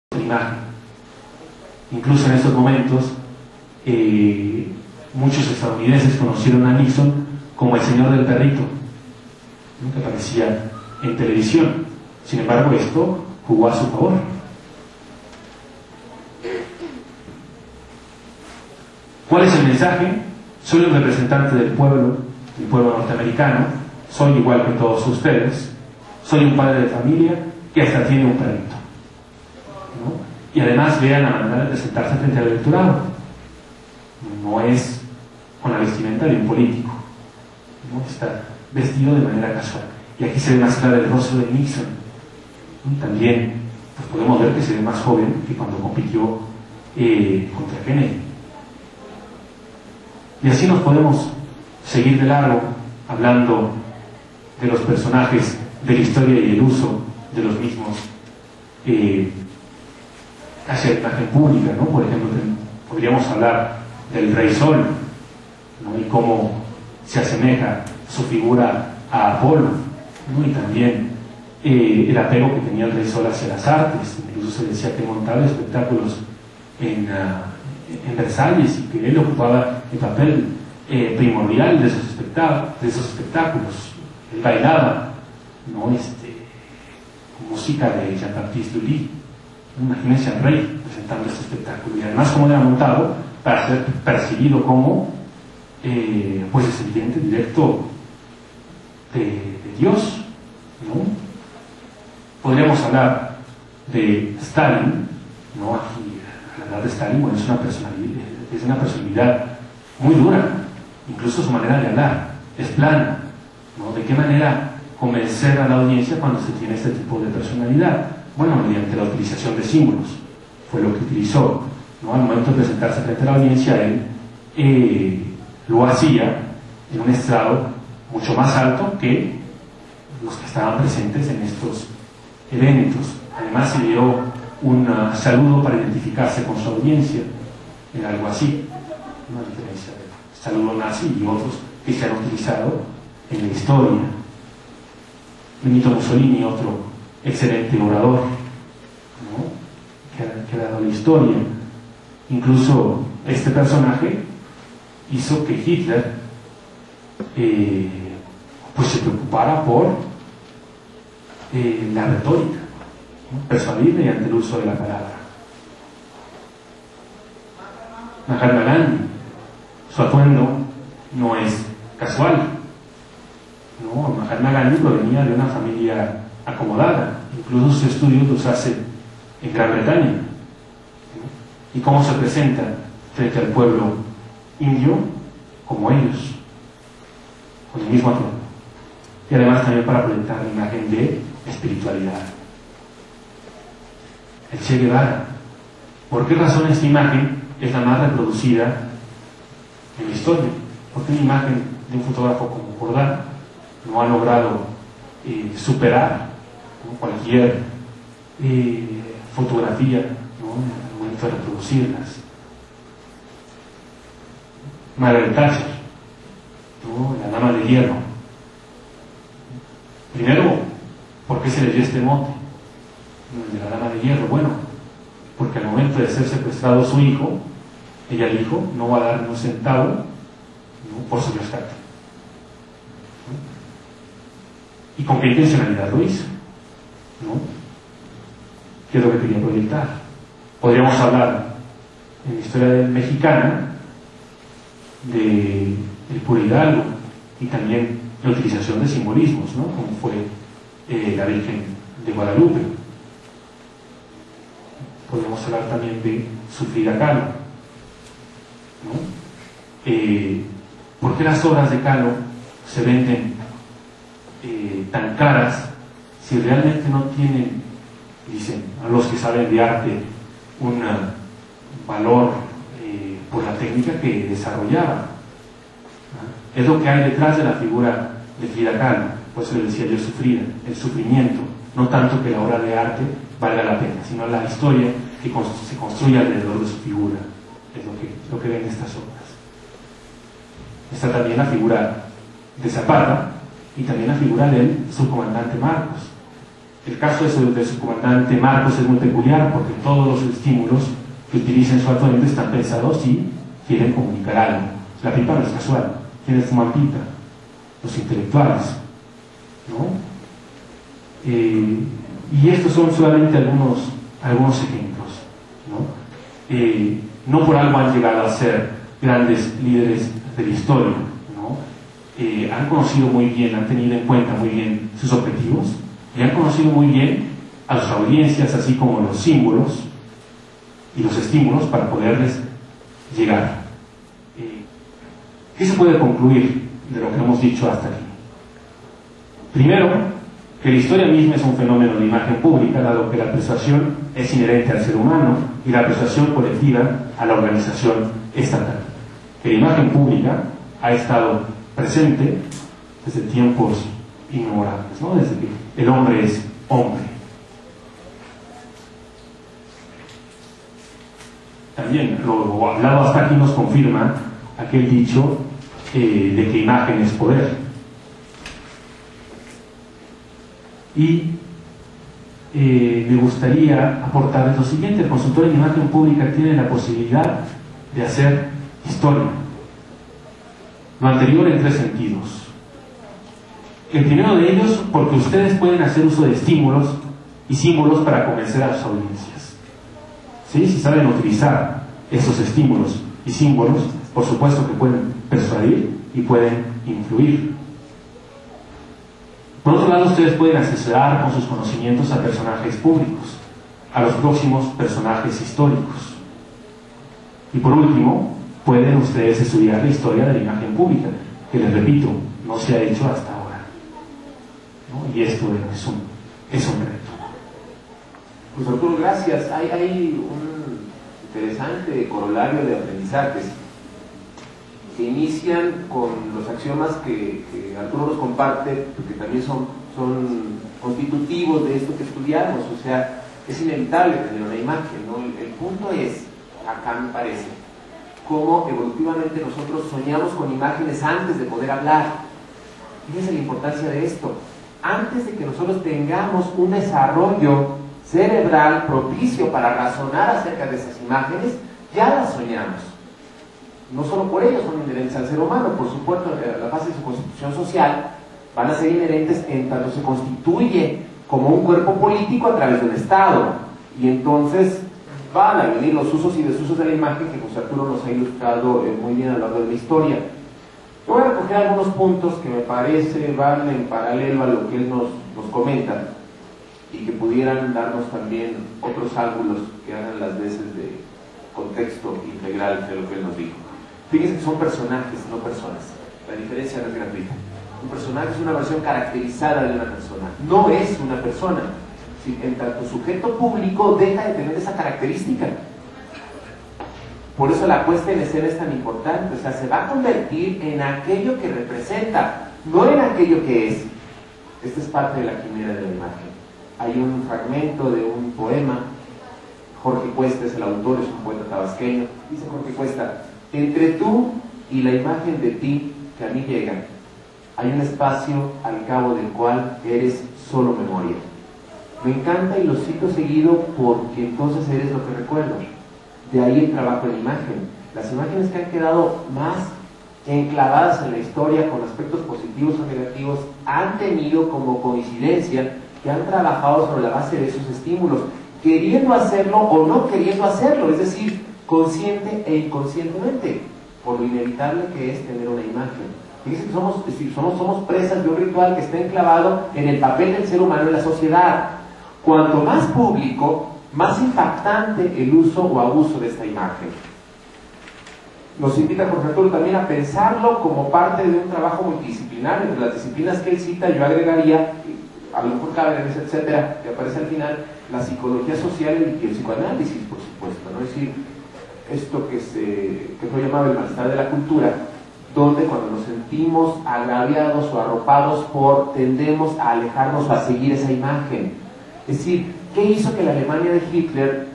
imagen. Incluso en estos momentos, muchos estadounidenses conocieron a Nixon como el señor del perrito, ¿no?, que aparecía en televisión. Sin embargo, esto jugó a su favor. ¿Cuál es el mensaje? Soy un representante del pueblo norteamericano, soy igual que todos ustedes, soy un padre de familia que hasta tiene un perrito, ¿no? Y además vean la manera de presentarse frente al electorado. No es con la vestimenta de un político, ¿no? Está vestido de manera casual. Y aquí se ve más claro el rostro de Nixon. También pues podemos ver que se ve más joven que cuando compitió contra Kennedy. Y así nos podemos seguir de largo hablando de los personajes de la historia y el uso de los mismos hacia la imagen pública, ¿no? Por ejemplo, podríamos hablar del Rey Sol, ¿no? Y cómo se asemeja su figura a Apolo, ¿no? Y también el apego que tenía el Rey Sol hacia las artes. Incluso se decía que montaba espectáculos en Versalles y que él ocupaba el papel primordial de esos espectáculos. Él bailaba, ¿no? Música de Jean-Baptiste Lully. Imagínense al rey presentando este espectáculo, y además cómo era montado para ser percibido como pues descendiente directo de Dios, ¿no? Podríamos hablar de Stalin, ¿no? Aquí, al hablar de Stalin, bueno, es una personalidad muy dura. Incluso su manera de hablar es plana, ¿no? ¿De qué manera convencer a la audiencia cuando se tiene este tipo de personalidad? Bueno, mediante la utilización de símbolos. Fue lo que utilizó, ¿no? Al momento de presentarse frente a la audiencia, él lo hacía en un estrado mucho más alto que los que estaban presentes en estos eventos. Además, se dio un saludo para identificarse con su audiencia. Era algo así, una diferencia del saludo nazi y otros que se han utilizado en la historia. Benito Mussolini, otro excelente orador, ¿no?, que ha dado la historia. Incluso este personaje hizo que Hitler pues se preocupara por la retórica, ¿no?, persuadir mediante el uso de la palabra. Mahatma Gandhi, su atuendo no es casual, ¿no? Mahatma Gandhi provenía de una familia acomodada. Incluso sus estudios los hace en Gran Bretaña, ¿no? Y cómo se presenta frente al pueblo indio como ellos, con el mismo atuendo, y además también para proyectar la imagen de espiritualidad. El Che Guevara, ¿por qué razón esta imagen es la más reproducida en la historia? Porque una imagen de un fotógrafo como Cordán no ha logrado superar, ¿no?, cualquier fotografía, ¿no?, en el momento de reproducirlas. Margaret Thatcher, ¿no?, la dama de hierro. Primero, ¿por qué se le dio este mote, ¿no?, de la dama de hierro? Bueno, porque al momento de ser secuestrado su hijo, ella dijo: no va a dar ni un centavo, ¿no?, por su rescate. ¿Y con qué intencionalidad lo hizo, ¿no? ¿Qué es lo que quería proyectar? Podríamos hablar en la historia mexicana del puro Hidalgo y también la utilización de simbolismos, ¿no?, como fue la Virgen de Guadalupe. Podríamos hablar también de su Frida Kahlo, ¿no? ¿Por qué las obras de Kahlo se venden tan caras si realmente no tienen, dicen a los que saben de arte, un valor por la técnica que desarrollaba, ¿no? Es lo que hay detrás de la figura de Frida Kahlo. Por eso le decía yo Frida, el sufrimiento, no tanto que la obra de arte valga la pena, sino la historia que se construye alrededor de su figura. Es lo que ven estas obras. Está también la figura de Zapata y también la figura del subcomandante Marcos, El caso de su comandante Marcos es muy peculiar porque todos los estímulos que utiliza en su atuendo están pensados si quieren comunicar algo. La pipa no es casual. ¿Quiénes fuman pipa? Los intelectuales, ¿no? Y estos son solamente algunos ejemplos, ¿no? No por algo han llegado a ser grandes líderes de la historia, ¿no? Han conocido muy bien, han tenido en cuenta muy bien sus objetivos y han conocido muy bien a sus audiencias, así como los símbolos y los estímulos para poderles llegar. ¿Qué se puede concluir de lo que hemos dicho hasta aquí? Primero, que la historia misma es un fenómeno de imagen pública, dado que la persuasión es inherente al ser humano y la persuasión colectiva a la organización estatal. Que la imagen pública ha estado presente desde tiempos inmemorables, ¿no? Desde que el hombre es hombre. También lo hablado hasta aquí nos confirma aquel dicho de que imagen es poder. Y me gustaría aportarles lo siguiente: el consultor en imagen pública tiene la posibilidad de hacer historia. Lo anterior en tres sentidos. El primero de ellos, porque ustedes pueden hacer uso de estímulos y símbolos para convencer a sus audiencias. ¿Sí? Si saben utilizar esos estímulos y símbolos, por supuesto que pueden persuadir y pueden influir. Por otro lado, ustedes pueden asesorar con sus conocimientos a personajes públicos, a los próximos personajes históricos. Y por último, pueden ustedes estudiar la historia de la imagen pública, que les repito, no se ha hecho hasta ahora, ¿no? Y esto es un reto. Pues Arturo, gracias. Hay un interesante corolario de aprendizajes que inician con los axiomas que Arturo nos comparte, porque también son constitutivos de esto que estudiamos. O sea, es inevitable tener una imagen, ¿no? El punto es, acá me parece, cómo evolutivamente nosotros soñamos con imágenes antes de poder hablar. Fíjense la importancia de esto. Antes de que nosotros tengamos un desarrollo cerebral propicio para razonar acerca de esas imágenes, ya las soñamos. No solo por ello son inherentes al ser humano, por supuesto, la base de su constitución social van a ser inherentes en tanto se constituye como un cuerpo político a través de un Estado. Y entonces van a venir los usos y desusos de la imagen que José Arturo nos ha ilustrado muy bien a lo largo de la historia. Yo voy a recoger algunos puntos que me parece van en paralelo a lo que él nos comenta y que pudieran darnos también otros ángulos que hagan las veces de contexto integral de lo que él nos dijo. Fíjense que son personajes, no personas. La diferencia no es gratuita. Un personaje es una versión caracterizada de una persona, no es una persona. Si en tanto sujeto público deja de tener esa característica. Por eso la puesta en escena es tan importante. O sea, se va a convertir en aquello que representa, no en aquello que es. Esta es parte de la quimera de la imagen. Hay un fragmento de un poema. Jorge Cuesta es el autor, es un poeta tabasqueño. Dice Jorge Cuesta: entre tú y la imagen de ti que a mí llega, hay un espacio al cabo del cual eres solo memoria. Me encanta y lo cito seguido porque entonces eres lo que recuerdo. De ahí el trabajo en imagen. Las imágenes que han quedado más enclavadas en la historia con aspectos positivos o negativos han tenido como coincidencia que han trabajado sobre la base de esos estímulos, queriendo hacerlo o no queriendo hacerlo, es decir, consciente e inconscientemente, por lo inevitable que es tener una imagen. Fíjense que somos presas de un ritual que está enclavado en el papel del ser humano en la sociedad. Cuanto más público, más impactante el uso o abuso de esta imagen. Nos invita Jorge Arturo también a pensarlo como parte de un trabajo multidisciplinar. Entre las disciplinas que él cita, yo agregaría, a lo mejor Cáceres, etcétera, que aparece al final, la psicología social y el psicoanálisis, por supuesto, ¿no? Es decir, esto que fue llamado el malestar de la cultura, donde cuando nos sentimos agraviados o arropados tendemos a alejarnos o a seguir esa imagen. Es decir, ¿qué hizo que la Alemania de Hitler